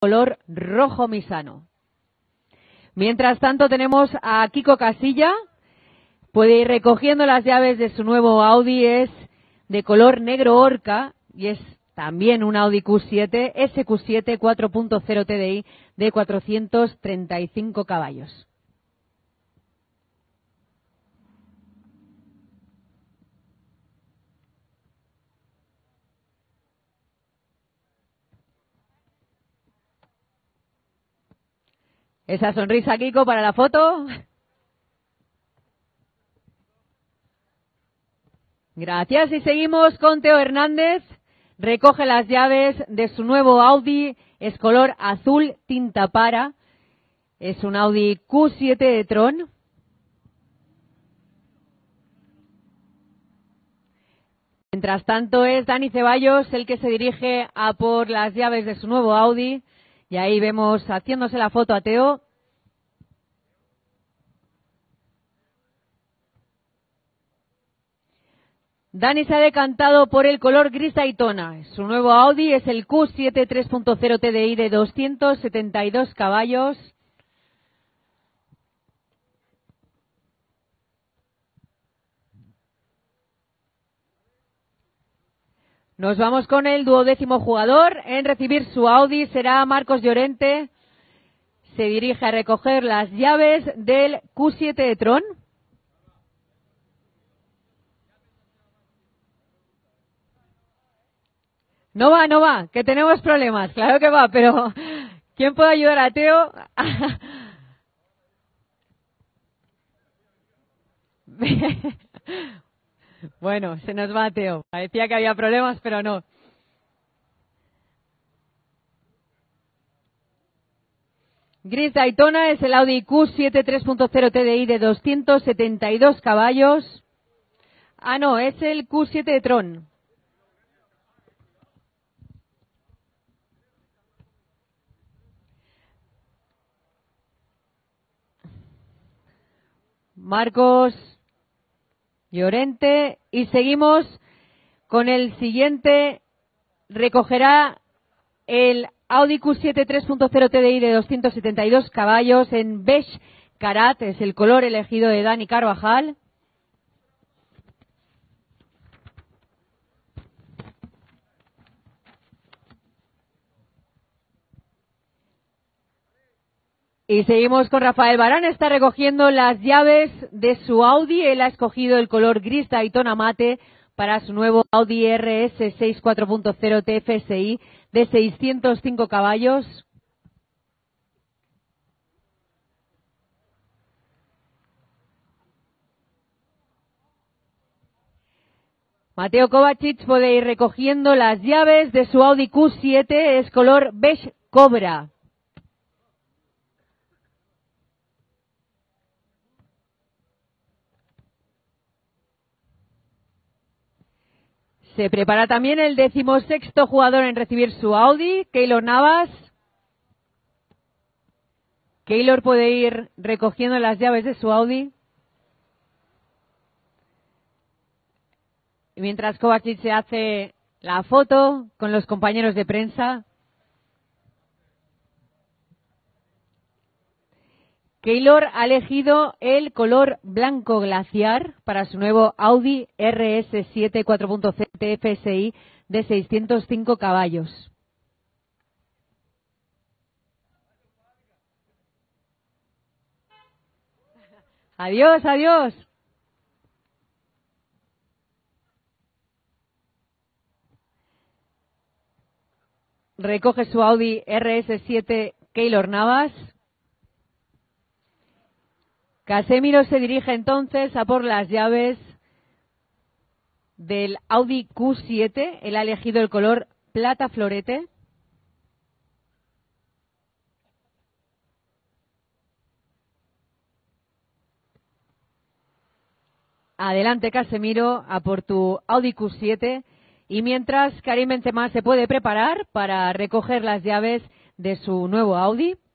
color rojo misano. Mientras tanto tenemos a Kiko Casilla, puede ir recogiendo las llaves de su nuevo Audi, es de color negro orca y es también un Audi Q7, SQ7 4.0 TDI de 435 caballos. Esa sonrisa, Kiko, para la foto. Gracias. Y seguimos con Teo Hernández. Recoge las llaves de su nuevo Audi. Es color azul tinta para. Es un Audi Q7 de Tron. Mientras tanto es Dani Ceballos el que se dirige a por las llaves de su nuevo Audi. Y ahí vemos haciéndose la foto a Teo. Dani se ha decantado por el color gris Daytona. Su nuevo Audi es el Q7 3.0 TDI de 272 caballos. Nos vamos con el 12º jugador. En recibir su Audi será Marcos Llorente. Se dirige a recoger las llaves del Q7 de Tron. No va, que tenemos problemas. Claro que va, pero ¿quién puede ayudar a Teo? Bueno, se nos va Teo. Parecía que había problemas, pero no. Gris Daytona es el Audi Q7 3.0 TDI de 272 caballos. Ah, no, es el Q7 de Tron. Marcos Llorente. Y seguimos con el siguiente. Recogerá el Audi Q7 3.0 TDI de 272 caballos en beige carat. Es el color elegido de Dani Carvajal. Y seguimos con Rafael Barán. Está recogiendo las llaves de su Audi. Él ha escogido el color gris Daytona mate para su nuevo Audi RS6 4.0 TFSI de 605 caballos. Mateo Kovacic puede ir recogiendo las llaves de su Audi Q7. Es color beige cobra. Se prepara también el 16º jugador en recibir su Audi, Keylor Navas. Keylor puede ir recogiendo las llaves de su Audi. Mientras Kovacic se hace la foto con los compañeros de prensa. Keylor ha elegido el color blanco glaciar para su nuevo Audi RS7 4.0 TFSI de 605 caballos. Adiós, adiós. Recoge su Audi RS7 Keylor Navas. Casemiro se dirige entonces a por las llaves del Audi Q7. Él ha elegido el color plata florete. Adelante, Casemiro, a por tu Audi Q7. Y mientras, Karim Benzema se puede preparar para recoger las llaves de su nuevo Audi.